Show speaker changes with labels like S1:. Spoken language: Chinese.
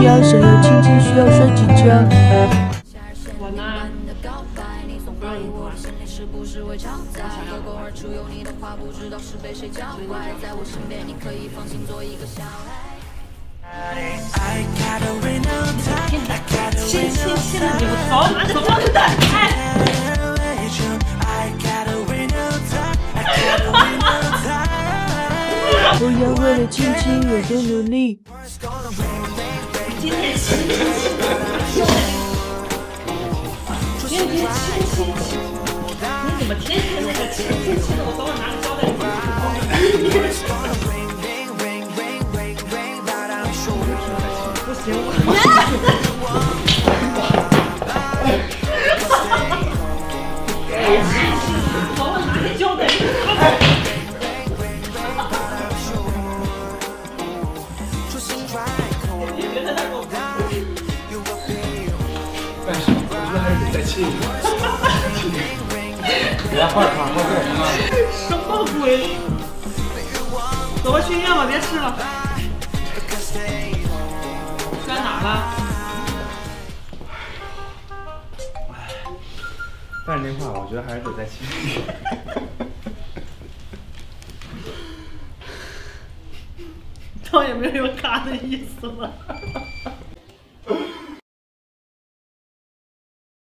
S1: 要想要亲亲，需要摔几跤。
S2: 我呢？亲的，你们操妈的装的！
S1: 我要为了亲亲有多努力。
S2: 今天亲，天天亲，你怎么天天那个亲的？我早晚拿个胶带不行，早晚拿个胶带。
S3: 别换场，换人了。
S2: 什么鬼？走吧，去医院吧，别吃了。摔哪了？
S3: 但是那话，我觉得还是得再亲一点。
S2: 倒也没有卡的意思了。